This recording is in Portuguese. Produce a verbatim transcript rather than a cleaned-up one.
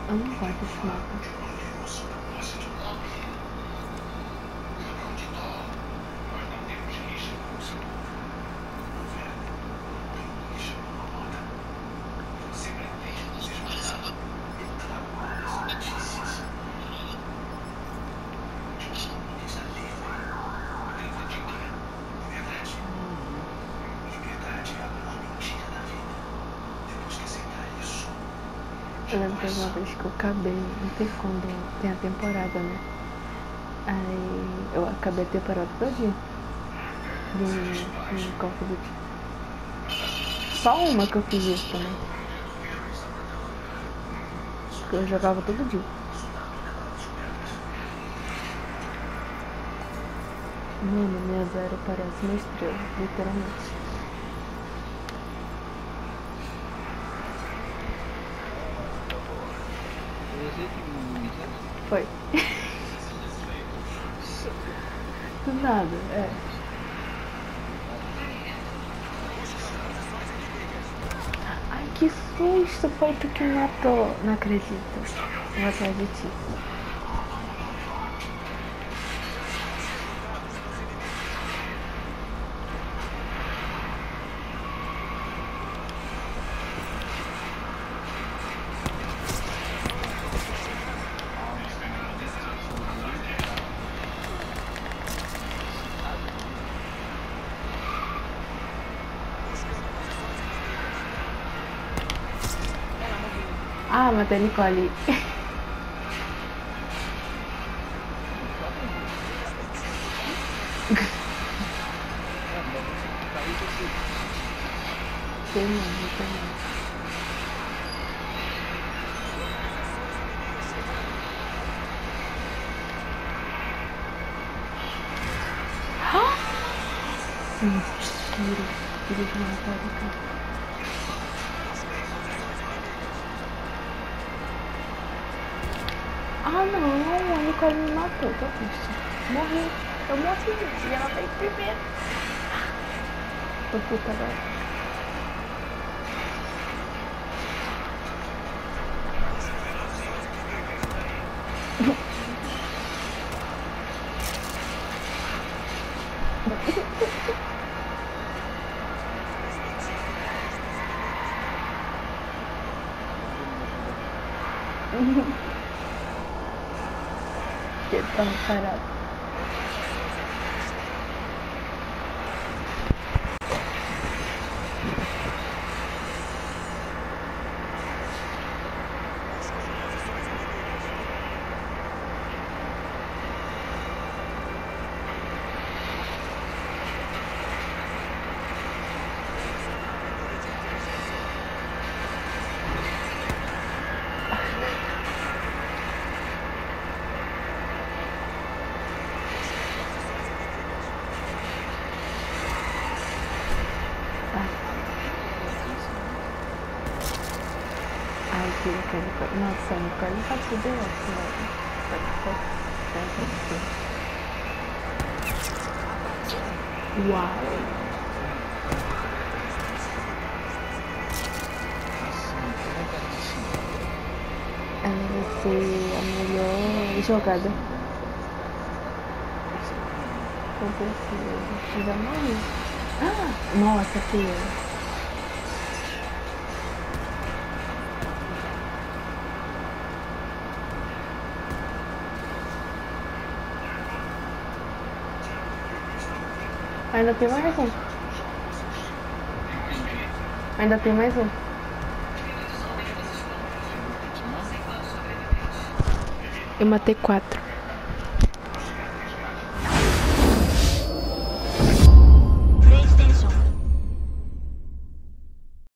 Eu não gosto desse mapa. Eu lembro que uma vez que eu acabei, não sei quando tem a temporada, né? Aí eu acabei a temporada todinha de, de Call of Duty. Só uma que eu fiz isso também. Porque eu jogava todo dia. Mano, minha zero parece uma estrela, literalmente. Foi. Do nada, é. Ai, que susto! Foi tu que me matou. Não acredito. Vou atrás de ti. Ah, matei a Nicole. Tem não, tem Mentira. Queria que matar o cara. Ah não, a Nicole me matou, tô triste. Morri. Eu morri e ela veio primeiro. Tô puta agora. Que tão parado. Ai, que Nicole. Nossa, a Nicole tá tudo ótimo. Uau! Ela vai ser a melhor jogada. Com certeza. Eu já morri. Ah! Nossa, filha. Ainda tem mais um. Ainda tem mais um. Eu matei quatro.